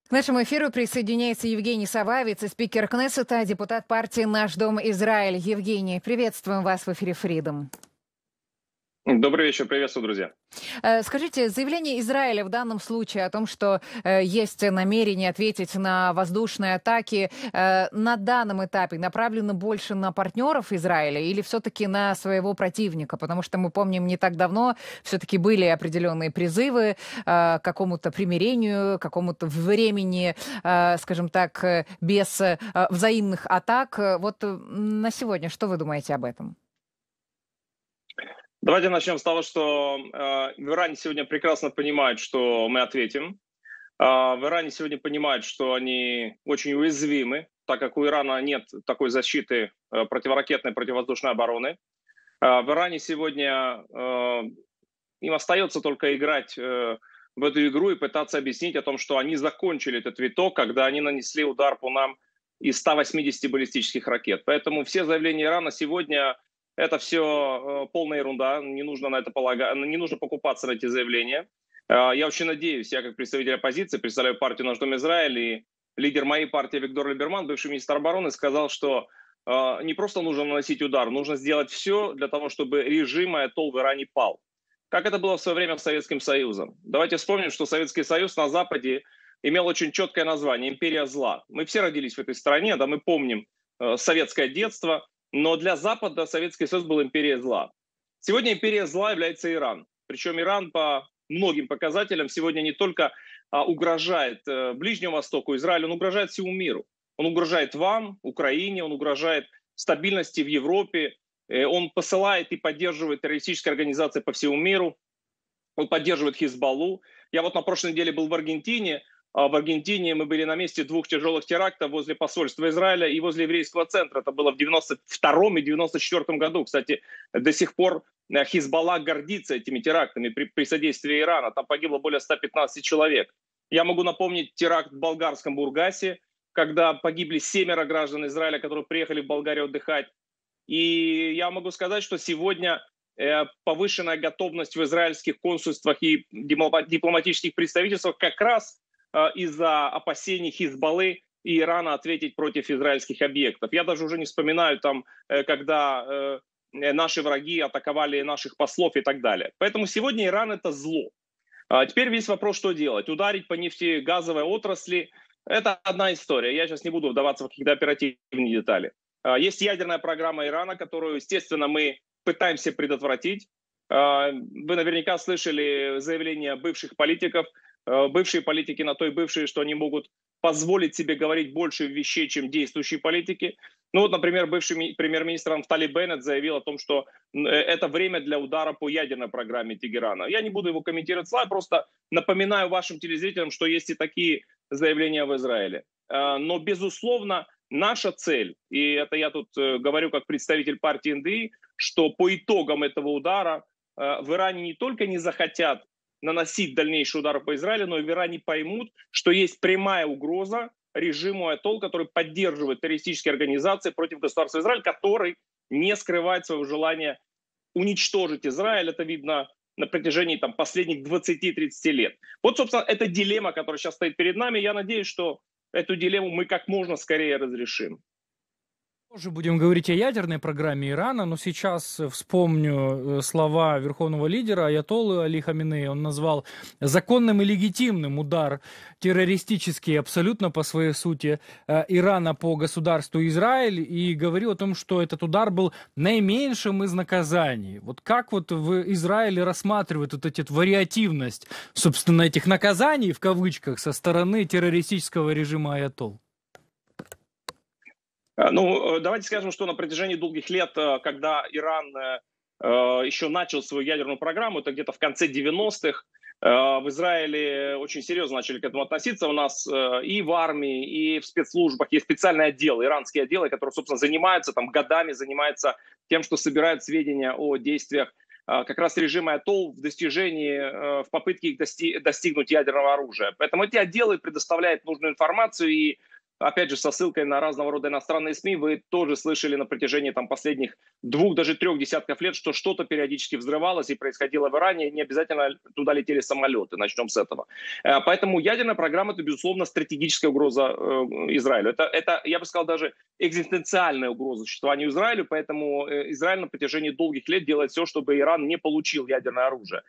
К нашему эфиру присоединяется Евгений Сававец, спикер Кнессета, депутат партии «Наш дом Израиль». Евгений, приветствуем вас в эфире Freedom. Добрый вечер, приветствую, друзья. Скажите, заявление Израиля в данном случае о том, что есть намерение ответить на воздушные атаки, на данном этапе направлено больше на партнеров Израиля или все-таки на своего противника? Потому что мы помним, не так давно все-таки были определенные призывы к какому-то примирению, к какому-то времени, скажем так, без взаимных атак. Вот на сегодня что вы думаете об этом? Давайте начнем с того, что в Иране сегодня прекрасно понимают, что мы ответим. В Иране сегодня понимают, что они очень уязвимы, так как у Ирана нет такой защиты противоракетной, противовоздушной обороны. В Иране сегодня им остается только играть в эту игру и пытаться объяснить о том, что они закончили этот виток, когда они нанесли удар по нам из 180 баллистических ракет. Поэтому все заявления Ирана сегодня — это все полная ерунда, не нужно на это не нужно покупаться на эти заявления. Я очень надеюсь, я как представитель оппозиции, представляю партию «Наш дом Израиль», и лидер моей партии Виктор Либерман, бывший министр обороны, сказал, что не просто нужно наносить удар, нужно сделать все для того, чтобы режим Аятол в Иране пал. Как это было в свое время с Советским Союзом. Давайте вспомним, что Советский Союз на Западе имел очень четкое название — «Империя зла». Мы все родились в этой стране, да, мы помним советское детство, но для Запада Советский Союз был империей зла. Сегодня империя зла является Иран. Причем Иран по многим показателям сегодня не только угрожает Ближнему Востоку, Израилю, он угрожает всему миру. Он угрожает вам, Украине, он угрожает стабильности в Европе, он посылает и поддерживает террористические организации по всему миру, он поддерживает Хизбаллу. Я вот на прошлой неделе был в Аргентине. В Аргентине мы были на месте 2 тяжелых терактов возле посольства Израиля и возле еврейского центра. Это было в 92 и 94 году. Кстати, до сих пор Хизбалла гордится этими терактами при содействии Ирана. Там погибло более 115 человек. Я могу напомнить теракт в болгарском Бургасе, когда погибли 7 граждан Израиля, которые приехали в Болгарию отдыхать. И я могу сказать, что сегодня повышенная готовность в израильских консульствах и дипломатических представительствах как раз из-за опасений Хизбаллы и Ирана ответить против израильских объектов. Я даже уже не вспоминаю там, когда наши враги атаковали наших послов и так далее. Поэтому сегодня Иран — это зло. Теперь весь вопрос, что делать. Ударить по нефтегазовой отрасли — это одна история. Я сейчас не буду вдаваться в какие-то оперативные детали. Есть ядерная программа Ирана, которую, естественно, мы пытаемся предотвратить. Вы наверняка слышали заявления бывших политиков. Бывшие политики на то и бывшие, что они могут позволить себе говорить больше вещей, чем действующие политики. Ну вот, например, бывший премьер-министр Нафтали Беннет заявил о том, что это время для удара по ядерной программе Тегерана. Я не буду его комментировать, я просто напоминаю вашим телезрителям, что есть и такие заявления в Израиле. Но, безусловно, наша цель, и это я тут говорю как представитель партии НДИ, что по итогам этого удара в Иране не только не захотят наносить дальнейшие удары по Израилю, но и в Иране поймут, что есть прямая угроза режиму Аятол, который поддерживает террористические организации против государства Израиль, который не скрывает своего желания уничтожить Израиль. Это видно на протяжении последних 20-30 лет. Вот, собственно, это дилемма, которая сейчас стоит перед нами. Я надеюсь, что эту дилемму мы как можно скорее разрешим. Тоже будем говорить о ядерной программе Ирана, но сейчас вспомню слова верховного лидера аятоллы Али Хаминеи. Он назвал законным и легитимным удар террористический абсолютно по своей сути Ирана по государству Израиль и говорил о том, что этот удар был наименьшим из наказаний. Вот как вот в Израиле рассматривают вот эту вариативность, собственно, этих наказаний в кавычках со стороны террористического режима аятолл? Ну, давайте скажем, что на протяжении долгих лет, когда Иран еще начал свою ядерную программу, это где-то в конце 90-х, в Израиле очень серьезно начали к этому относиться. У нас и в армии, и в спецслужбах есть специальные отделы, иранские отделы, которые, собственно, занимаются годами, занимаются тем, что собирают сведения о действиях как раз режима Аятол в достижении, в попытке их достигнуть ядерного оружия. Поэтому эти отделы предоставляют нужную информацию, и опять же, со ссылкой на разного рода иностранные СМИ, вы тоже слышали на протяжении там, последних 2, даже 3 десятков лет, что что-то периодически взрывалось и происходило в Иране, и не обязательно туда летели самолеты, начнем с этого. Поэтому ядерная программа – это, безусловно, стратегическая угроза Израилю. Это, я бы сказал, даже экзистенциальная угроза существованию Израилю, поэтому Израиль на протяжении долгих лет делает все, чтобы Иран не получил ядерное оружие.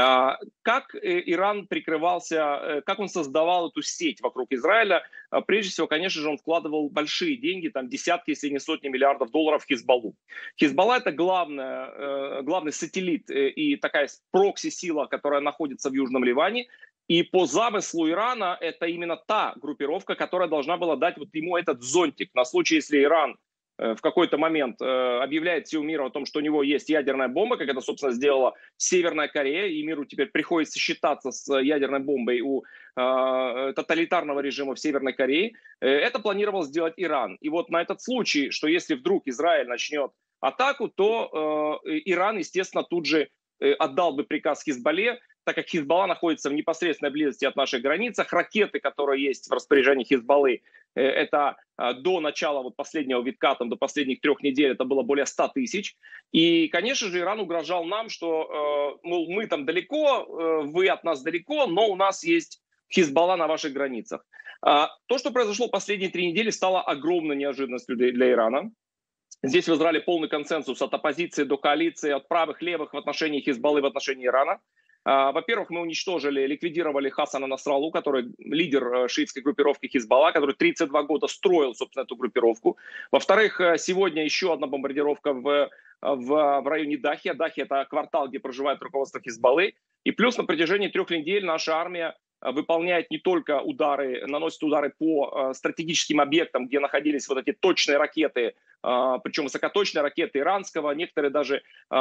Как Иран прикрывался, как он создавал эту сеть вокруг Израиля? Прежде всего, конечно же, он вкладывал большие деньги, там десятки, если не сотни миллиардов долларов в Хизбаллу. Хизбалла – это главный сателлит и такая прокси-сила, которая находится в Южном Ливане. И по замыслу Ирана это именно та группировка, которая должна была дать вот ему этот зонтик на случай, если Иран в какой-то момент объявляет всему миру о том, что у него есть ядерная бомба, как это, собственно, сделала Северная Корея, и миру теперь приходится считаться с ядерной бомбой у тоталитарного режима в Северной Корее. Это планировал сделать Иран. И вот на этот случай, что если вдруг Израиль начнет атаку, то Иран, естественно, тут же отдал бы приказ Хизбалле, так как Хизбалла находится в непосредственной близости от наших границ. Ракеты, которые есть в распоряжении Хизбаллы, это до начала вот последнего витка, там, до последних 3 недель, это было более 100 тысяч. И, конечно же, Иран угрожал нам, что, мол, мы там далеко, вы от нас далеко, но у нас есть Хизбалла на ваших границах. То, что произошло последние 3 недели, стало огромной неожиданностью для Ирана. Здесь в Израиле полный консенсус от оппозиции до коалиции, от правых, левых в отношении Хизбаллы, в отношении Ирана. Во-первых, мы ликвидировали Хасана Насраллу, который лидер шиитской группировки Хизбалла, который 32 года строил, собственно, эту группировку. Во-вторых, сегодня еще одна бомбардировка в районе Дахи. Дахи – это квартал, где проживает руководство Хизбаллы. И плюс на протяжении 3 недель наша армия выполняет не только наносит удары по стратегическим объектам, где находились вот эти точные ракеты, причем высокоточные ракеты иранского, некоторые даже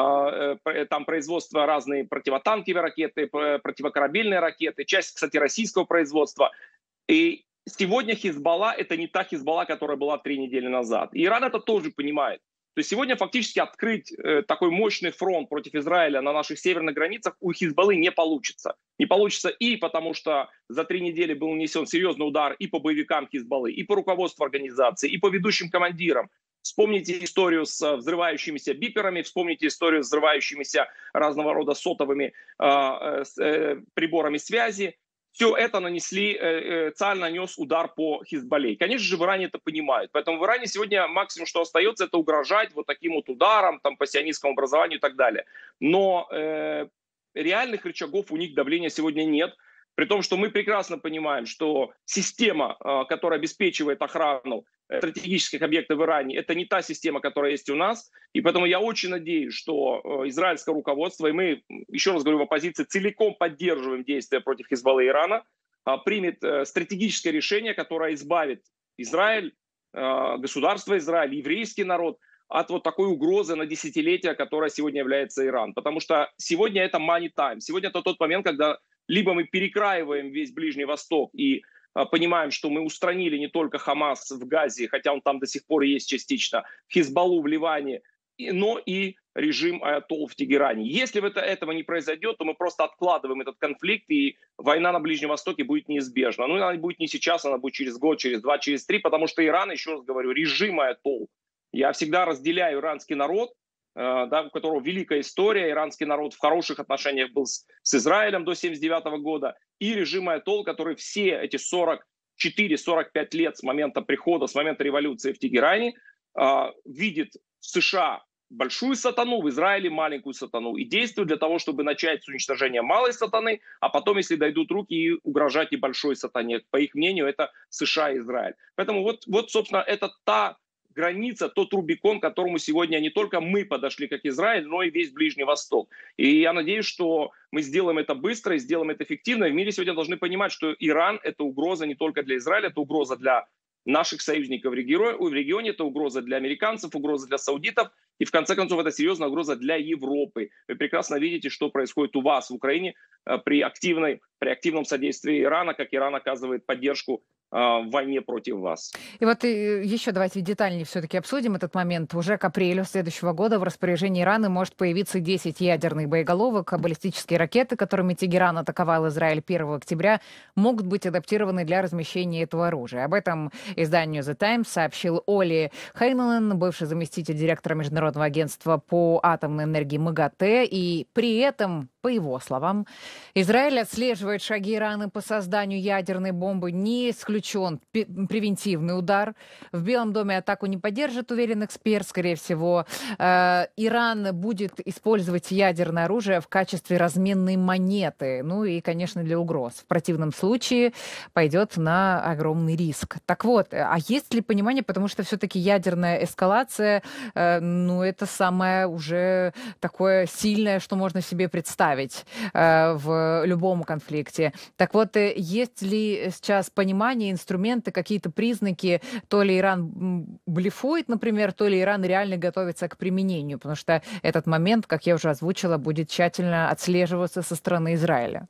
там производства разные противотанковые ракеты, противокорабельные ракеты, часть, кстати, российского производства. И сегодня Хизбалла – это не та Хизбалла, которая была 3 недели назад. И Иран это тоже понимает. То есть сегодня фактически открыть такой мощный фронт против Израиля на наших северных границах у Хизбаллы не получится. Не получится и потому, что за 3 недели был нанесен серьезный удар и по боевикам Хизбаллы, и по руководству организации, и по ведущим командирам. Вспомните историю с взрывающимися биперами, вспомните историю с взрывающимися разного рода сотовыми приборами связи. Все это Цааль нанес удар по Хизбалле. И, конечно же, в Иране это понимают. Поэтому в Иране сегодня максимум, что остается, это угрожать вот таким вот ударом там, по сионистскому образованию и так далее. Но реальных рычагов у них давления сегодня нет. При том, что мы прекрасно понимаем, что система, которая обеспечивает охрану стратегических объектов в Иране, это не та система, которая есть у нас. И поэтому я очень надеюсь, что израильское руководство, и мы, еще раз говорю, в оппозиции целиком поддерживаем действия против Хизбаллы и Ирана, примет стратегическое решение, которое избавит Израиль, государство Израиль, еврейский народ от вот такой угрозы на десятилетия, которая сегодня является Иран. Потому что сегодня это money time. Сегодня это тот момент, когда либо мы перекраиваем весь Ближний Восток и понимаем, что мы устранили не только Хамас в Газе, хотя он там до сих пор есть частично, Хизбаллу в Ливане, но и режим Аятолл в Тегеране. Если этого не произойдет, то мы просто откладываем этот конфликт, и война на Ближнем Востоке будет неизбежна. Но она будет не сейчас, она будет через год, через 2, через 3, потому что Иран, еще раз говорю, режим Аятолл. Я всегда разделяю иранский народ, да, у которого великая история, иранский народ в хороших отношениях был с Израилем до 1979 года, и режим Аятолл, который все эти 44-45 лет с момента прихода, с момента революции в Тегеране, видит в США большую сатану, в Израиле маленькую сатану, и действует для того, чтобы начать с уничтожения малой сатаны, а потом, если дойдут руки, и угрожать и большой сатане. По их мнению, это США и Израиль. Поэтому вот собственно, это та граница, тот Рубикон, к которому сегодня не только мы подошли, как Израиль, но и весь Ближний Восток. И я надеюсь, что мы сделаем это быстро и сделаем это эффективно. И в мире сегодня должны понимать, что Иран – это угроза не только для Израиля, это угроза для наших союзников в регионе, это угроза для американцев, угроза для саудитов. И в конце концов, это серьезная угроза для Европы. Вы прекрасно видите, что происходит у вас в Украине при активном содействии Ирана, как Иран оказывает поддержку в войне против вас. И вот еще давайте детальнее все-таки обсудим этот момент. Уже к апрелю следующего года в распоряжении Ирана может появиться 10 ядерных боеголовок, а баллистические ракеты, которыми Тегеран атаковал Израиль 1 октября, могут быть адаптированы для размещения этого оружия. Об этом изданию The Times сообщил Оли Хайнелен, бывший заместитель директора Международного агентства по атомной энергии МАГАТЭ. И при этом, по его словам, Израиль отслеживает шаги Ирана по созданию ядерной бомбы. Не исключен превентивный удар. В Белом доме атаку не поддержит, уверен эксперт. Скорее всего, Иран будет использовать ядерное оружие в качестве разменной монеты. Ну и, конечно, для угроз. В противном случае пойдет на огромный риск. Так вот, а есть ли понимание, потому что все-таки ядерная эскалация, ну, это самое уже такое сильное, что можно себе представить в любом конфликте. Так вот, есть ли сейчас понимание, инструменты, какие-то признаки, то ли Иран блефует, например, то ли Иран реально готовится к применению, потому что этот момент, как я уже озвучила, будет тщательно отслеживаться со стороны Израиля.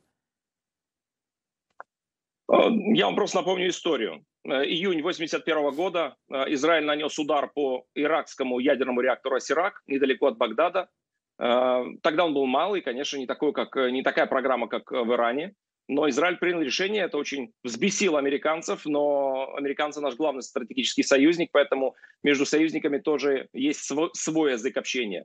Я вам просто напомню историю. Июнь 1981 года Израиль нанес удар по иракскому ядерному реактору «Асирак» недалеко от Багдада. Тогда он был малый, конечно, не такая программа, как в Иране. Но Израиль принял решение, это очень взбесило американцев, но американцы наш главный стратегический союзник, поэтому между союзниками тоже есть свой язык общения.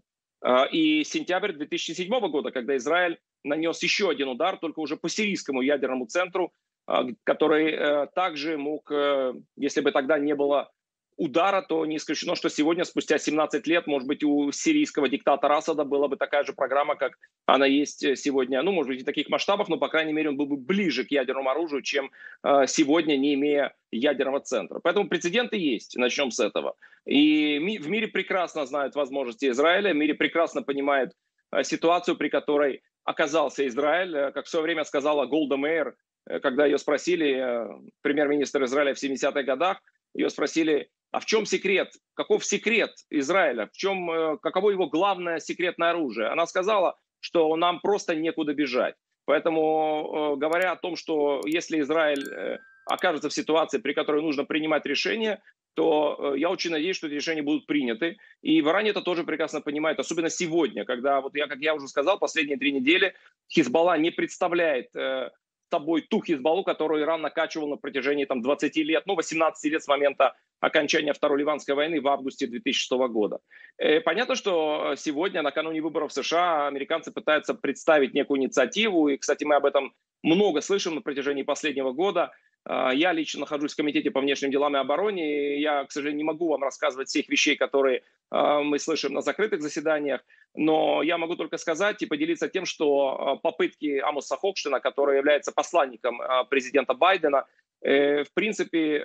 И сентябрь 2007 года, когда Израиль нанес еще один удар, только уже по сирийскому ядерному центру, который также мог, если бы тогда не было удара, то не исключено, что сегодня, спустя 17 лет, может быть, у сирийского диктатора Асада была бы такая же программа, как она есть сегодня. Ну, может быть, не в таких масштабах, но, по крайней мере, он был бы ближе к ядерному оружию, чем сегодня, не имея ядерного центра. Поэтому прецеденты есть, начнем с этого. И в мире прекрасно знают возможности Израиля, в мире прекрасно понимают ситуацию, при которой оказался Израиль. Как в свое время сказала Голда Меир, когда ее спросили, премьер-министр Израиля в 70-х годах, ее спросили, а в чем секрет? Каков секрет Израиля? Каково его главное секретное оружие? Она сказала, что нам просто некуда бежать. Поэтому, говоря о том, что если Израиль окажется в ситуации, при которой нужно принимать решения, то я очень надеюсь, что эти решения будут приняты. И в Иране это тоже прекрасно понимают, особенно сегодня, когда, как я уже сказал, последние 3 недели Хизбалла не представляет собой ту Хизбаллу, которую Иран накачивал на протяжении 20 лет, 18 лет с момента окончания Второй Ливанской войны в августе 2006 года. Понятно, что сегодня, накануне выборов в США, американцы пытаются представить некую инициативу, и, кстати, мы об этом много слышим на протяжении последнего года. Я лично нахожусь в Комитете по внешним делам и обороне, и я, к сожалению, не могу вам рассказывать всех вещей, которые мы слышим на закрытых заседаниях, но я могу только сказать и поделиться тем, что попытки Амоса Хокштейна, который является посланником президента Байдена, в принципе,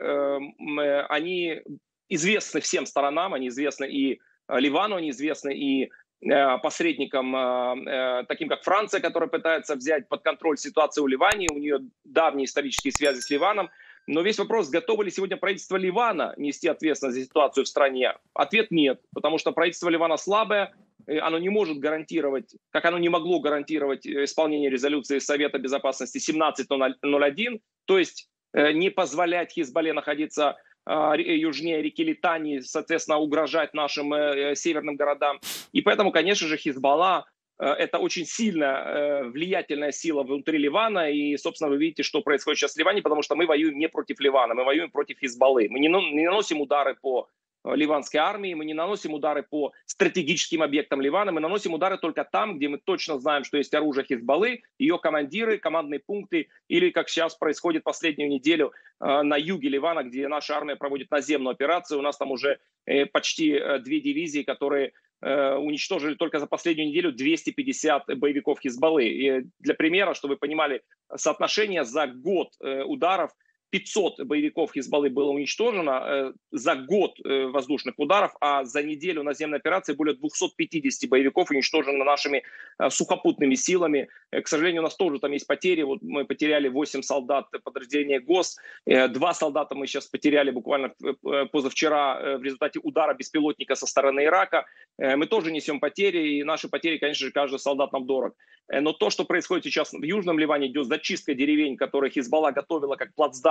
они известны всем сторонам, они известны и Ливану, они известны и посредникам, таким как Франция, которая пытается взять под контроль ситуацию в Ливане, у нее давние исторические связи с Ливаном. Но весь вопрос, готово ли сегодня правительство Ливана нести ответственность за ситуацию в стране? Ответ нет, потому что правительство Ливана слабое, оно не может гарантировать, как оно не могло гарантировать исполнение резолюции Совета Безопасности 1701, то есть не позволять Хизбалле находиться южнее реки Литани, соответственно, угрожать нашим северным городам. И поэтому, конечно же, Хизбалла — это очень сильная, влиятельная сила внутри Ливана. И, собственно, вы видите, что происходит сейчас в Ливане, потому что мы воюем не против Ливана, мы воюем против Хизбаллы. Мы не наносим удары по ливанской армии, мы не наносим удары по стратегическим объектам Ливана, мы наносим удары только там, где мы точно знаем, что есть оружие Хизбаллы, ее командиры, командные пункты, или, как сейчас происходит последнюю неделю на юге Ливана, где наша армия проводит наземную операцию. У нас там уже почти 2 дивизии, которые уничтожили только за последнюю неделю 250 боевиков Хизбаллы. И для примера, чтобы вы понимали, соотношение за год ударов 500 боевиков Хизбаллы было уничтожено за год воздушных ударов, а за неделю наземной операции более 250 боевиков уничтожено нашими сухопутными силами. К сожалению, у нас тоже там есть потери. Вот мы потеряли 8 солдат подразделения ГОС, 2 солдата мы сейчас потеряли буквально позавчера в результате удара беспилотника со стороны Ирака. Мы тоже несем потери, и наши потери, конечно же, каждый солдат нам дорог. Но то, что происходит сейчас в Южном Ливане, идет зачистка деревень, которые Хизбалла готовила как плацдарм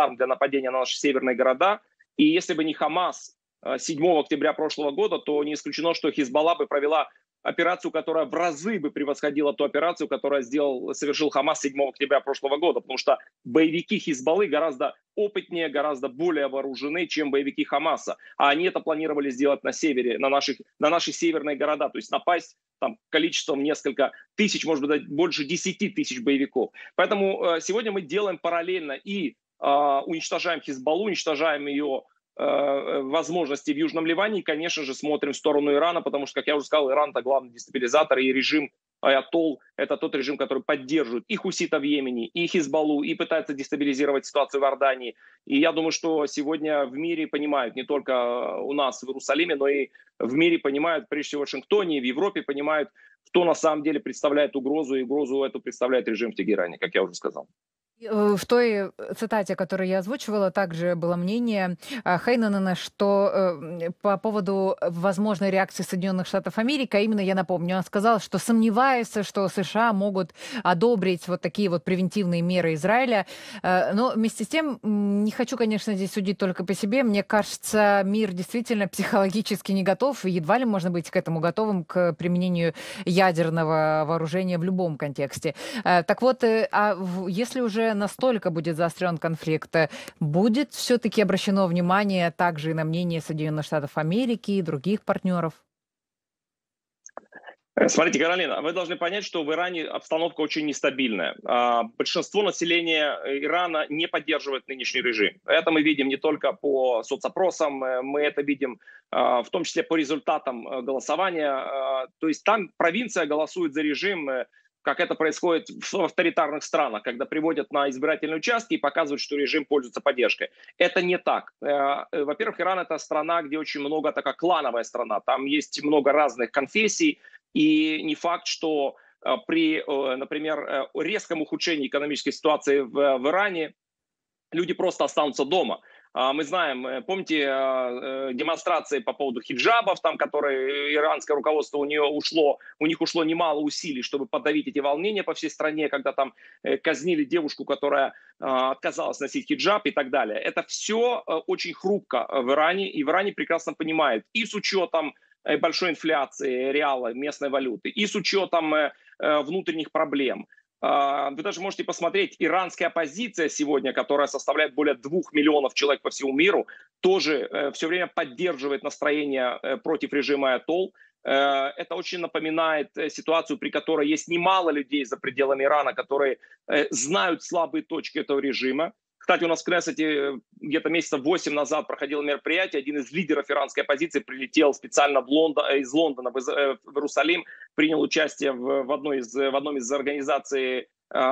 плацдарм для нападения на наши северные города. И если бы не Хамас 7 октября прошлого года, то не исключено, что Хизбалла бы провела операцию, которая в разы бы превосходила ту операцию, которую совершил Хамас 7 октября прошлого года, потому что боевики Хизбаллы гораздо опытнее, гораздо более вооружены, чем боевики Хамаса. А они это планировали сделать на севере, на наши северные города, то есть напасть там количеством несколько тысяч, может быть, больше 10 тысяч боевиков. Поэтому сегодня мы делаем параллельно и уничтожаем Хизбаллу, уничтожаем ее возможности в Южном Ливане и, конечно же, смотрим в сторону Ирана, потому что, как я уже сказал, Иран — это главный дестабилизатор, и режим Аятолл — это тот режим, который поддерживает и хуситов в Йемене, и Хизбаллу, и пытается дестабилизировать ситуацию в Иордании. И я думаю, что сегодня в мире понимают, не только у нас в Иерусалиме, но и в мире понимают, прежде всего в Вашингтоне, в Европе понимают, кто на самом деле представляет угрозу, и угрозу эту представляет режим в Тегеране, как я уже сказал. В той цитате, которую я озвучивала, также было мнение Хейненена, что по поводу возможной реакции Соединенных Штатов Америки, а именно, я напомню, он сказал, что сомневается, что США могут одобрить вот такие вот превентивные меры Израиля. Но вместе с тем, не хочу, конечно, здесь судить только по себе. Мне кажется, мир действительно психологически не готов, и едва ли можно быть к этому готовым, к применению ядерного вооружения в любом контексте. Так вот, если уже настолько будет заострен конфликт, будет все-таки обращено внимание также и на мнение Соединенных Штатов Америки и других партнеров? Смотрите, Каролина, вы должны понять, что в Иране обстановка очень нестабильная. Большинство населения Ирана не поддерживает нынешний режим. Это мы видим не только по соцопросам, мы это видим в том числе по результатам голосования. То есть там провинция голосует за режим, как это происходит в авторитарных странах, когда приводят на избирательные участки и показывают, что режим пользуется поддержкой. Это не так. Во-первых, Иран — это страна, где очень много, такая клановая страна. Там есть много разных конфессий, и не факт, что при, например, резком ухудшении экономической ситуации в Иране люди просто останутся дома. Мы знаем, помните демонстрации по поводу хиджабов, там, которые иранское руководство у них ушло немало усилий, чтобы подавить эти волнения по всей стране, когда там казнили девушку, которая отказалась носить хиджаб и так далее. Это все очень хрупко в Иране, и в Иране прекрасно понимают, и с учетом большой инфляции реала, местной валюты, и с учетом внутренних проблем. Вы даже можете посмотреть, иранская оппозиция сегодня, которая составляет более 2 миллионов человек по всему миру, тоже все время поддерживает настроение против режима Аятолл. Это очень напоминает ситуацию, при которой есть немало людей за пределами Ирана, которые знают слабые точки этого режима. Кстати, у нас в Кнессете где-то месяца 8 назад проходило мероприятие. Один из лидеров иранской оппозиции прилетел специально из Лондона в Иерусалим, принял участие в одном из организаций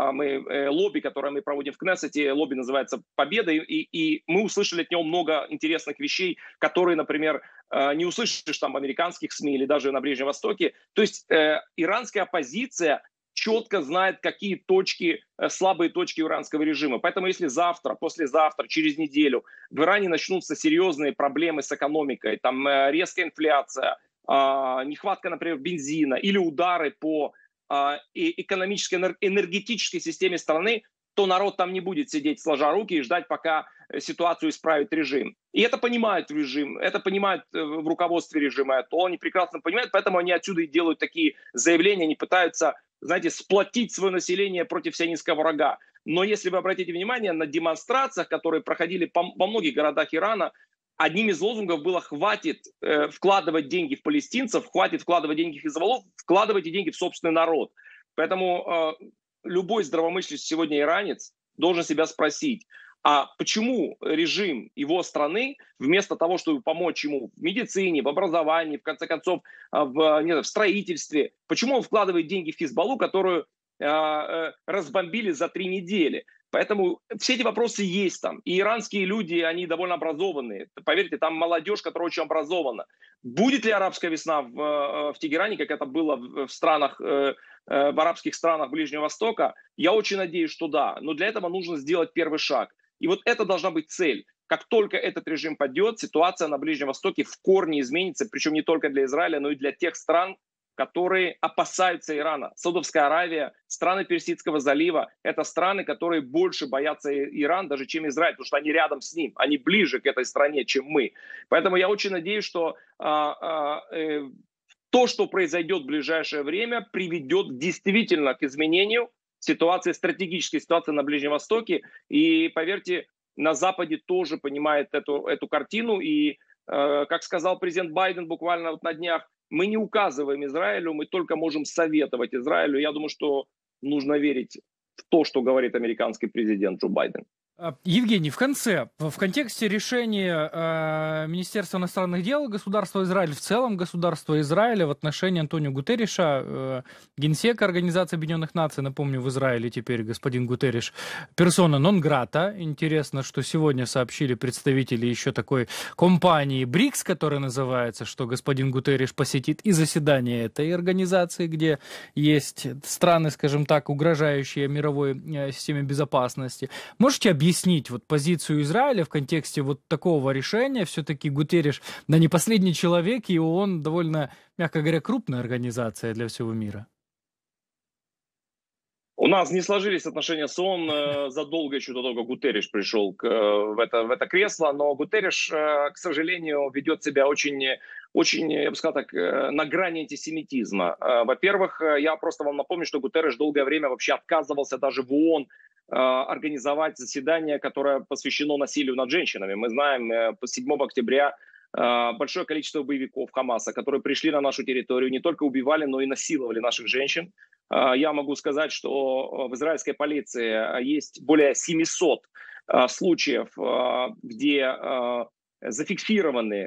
лобби, которое мы проводим в Кнессете. Лобби называется «Победа». И мы услышали от него много интересных вещей, которые, например, не услышишь там в американских СМИ или даже на Ближнем Востоке. То есть иранская оппозиция четко знает, какие слабые точки иранского режима. Поэтому если завтра, послезавтра, через неделю в Иране начнутся серьезные проблемы с экономикой, там резкая инфляция, нехватка, например, бензина или удары по экономической, энергетической системе страны, то народ там не будет сидеть сложа руки и ждать, пока ситуацию исправит режим. И это понимают режим, это понимают в руководстве режима, то они прекрасно понимают, поэтому они отсюда и делают такие заявления, они пытаются, знаете, сплотить свое население против сионистского врага. Но если вы обратите внимание на демонстрациях, которые проходили во многих городах Ирана, одним из лозунгов было: хватит вкладывать деньги в палестинцев, хватит вкладывать деньги в Хизбаллу, вкладывайте деньги в собственный народ. Поэтому любой здравомыслящий сегодня иранец должен себя спросить, а почему режим его страны, вместо того, чтобы помочь ему в медицине, в образовании, в конце концов, в строительстве, почему он вкладывает деньги в Хизбаллу, которую разбомбили за 3 недели? Поэтому все эти вопросы есть там. И иранские люди, они довольно образованные. Поверьте, там молодежь, которая очень образована. Будет ли арабская весна в Тегеране, как это было в арабских странах Ближнего Востока? Я очень надеюсь, что да. Но для этого нужно сделать первый шаг. И вот это должна быть цель. Как только этот режим падет, ситуация на Ближнем Востоке в корне изменится, причем не только для Израиля, но и для тех стран, которые опасаются Ирана. Саудовская Аравия, страны Персидского залива – это страны, которые больше боятся Иран, даже чем Израиль, потому что они рядом с ним, они ближе к этой стране, чем мы. Поэтому я очень надеюсь, что то, что произойдет в ближайшее время, приведет действительно к изменению ситуации, стратегической ситуации на Ближнем Востоке. И, поверьте, на Западе тоже понимает эту картину. И, как сказал президент Байден буквально вот на днях, мы не указываем Израилю, мы только можем советовать Израилю. Я думаю, что нужно верить в то, что говорит американский президент Джо Байден. Евгений, в конце, в контексте решения Министерства иностранных дел государства Израиль, в целом государства Израиля в отношении Антонио Гутерриша, генсека Организации Объединенных Наций, напомню, в Израиле теперь господин Гутерриш, персона нон-грата. Интересно, что сегодня сообщили представители еще такой компании БРИКС, которая называется, что господин Гутерриш посетит и заседание этой организации, где есть страны, скажем так, угрожающие мировой системе безопасности. Можете объяснить вот позицию Израиля в контексте вот такого решения? Все-таки Гутерриш, да, не последний человек, и ООН довольно, мягко говоря, крупная организация для всего мира. У нас не сложились отношения с ООН задолго еще до того, как Гутерриш пришел в это кресло, но Гутерриш, к сожалению, ведет себя очень, я бы сказал так, на грани антисемитизма. Во-первых, я просто вам напомню, что Гутерриш долгое время вообще отказывался даже в ООН организовать заседание, которое посвящено насилию над женщинами. Мы знаем, 7 октября большое количество боевиков Хамаса, которые пришли на нашу территорию, не только убивали, но и насиловали наших женщин. Я могу сказать, что в израильской полиции есть более 700 случаев, где зафиксированы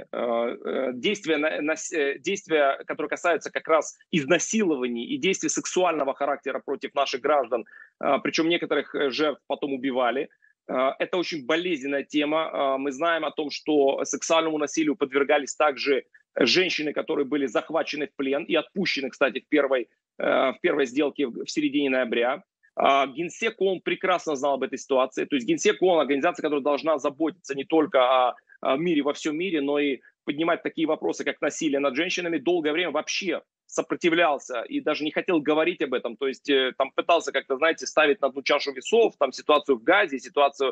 действия, которые касаются как раз изнасилований и действий сексуального характера против наших граждан. Причем некоторых жертв потом убивали. Это очень болезненная тема. Мы знаем о том, что сексуальному насилию подвергались также женщины, которые были захвачены в плен и отпущены, кстати, в первой сделке в середине ноября. Генсек ООН прекрасно знал об этой ситуации. То есть Генсек ООН — организация, которая должна заботиться не только о мире во всем мире, но и поднимать такие вопросы, как насилие над женщинами. Долгое время вообще сопротивлялся и даже не хотел говорить об этом. То есть там пытался как-то, знаете, ставить на одну чашу весов, там ситуацию в Газе, ситуацию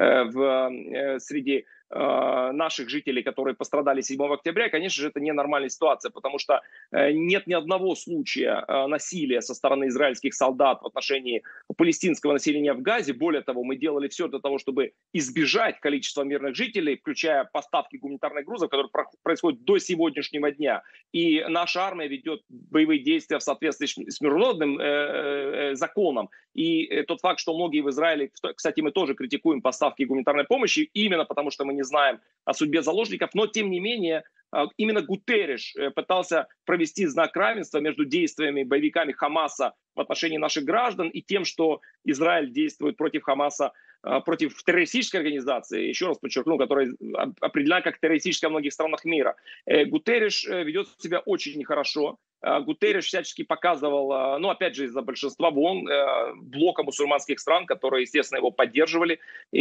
среди наших жителей, которые пострадали 7 октября. И, конечно же, это ненормальная ситуация, потому что нет ни одного случая насилия со стороны израильских солдат в отношении палестинского населения в Газе. Более того, мы делали все для того, чтобы избежать количества мирных жителей, включая поставки гуманитарных грузов, которые происходят до сегодняшнего дня. И наша армия ведет боевые действия в соответствии с международным законом. И тот факт, что многие в Израиле, кстати, мы тоже критикуем поставки гуманитарной помощи, именно потому что мы не знаем о судьбе заложников, но тем не менее именно Гутерриш пытался провести знак равенства между действиями боевиками Хамаса в отношении наших граждан и тем, что Израиль действует против Хамаса, против террористической организации, еще раз подчеркну, которая определена как террористическая в многих странах мира. Гутерриш ведет себя очень нехорошо. Гутерриш всячески показывал, ну, опять же, из-за большинства в ООН, блока мусульманских стран, которые, естественно, его поддерживали.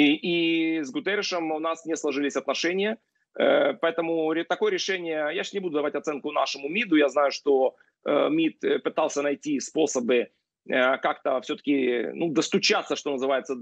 И с Гутерришем у нас не сложились отношения. Поэтому такое решение, я же не буду давать оценку нашему МИДу, я знаю, что МИД пытался найти способы как-то все-таки достучаться, что называется,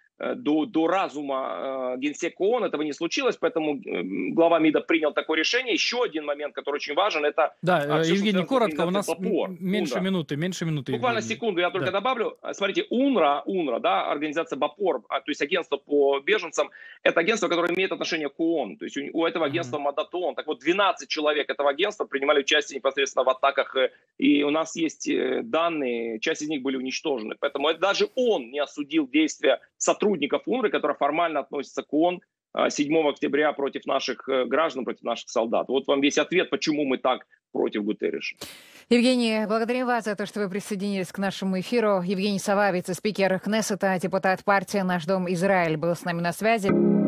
до разума Генсека ООН. Этого не случилось, поэтому глава МИДа принял такое решение. Еще один момент, который очень важен, это... Да, все, Евгений, коротко, у нас меньше минуты. Буквально секунду, я только добавлю. Смотрите, УНРWA, да, организация БАПОР, то есть агентство по беженцам, это агентство, которое имеет отношение к ООН. То есть у этого агентства мандат ООН. Так вот, 12 человек этого агентства принимали участие непосредственно в атаках, и у нас есть данные, часть из них были уничтожены. Поэтому даже он не осудил действия сотрудников УНРWA, которые формально относятся к ООН 7 октября против наших граждан, против наших солдат. Вот вам весь ответ, почему мы так против Гутерриша. Евгений, благодарим вас за то, что вы присоединились к нашему эфиру. Евгений Сова, вице-спикер Кнессета, депутат партии «Наш дом Израиль», был с нами на связи.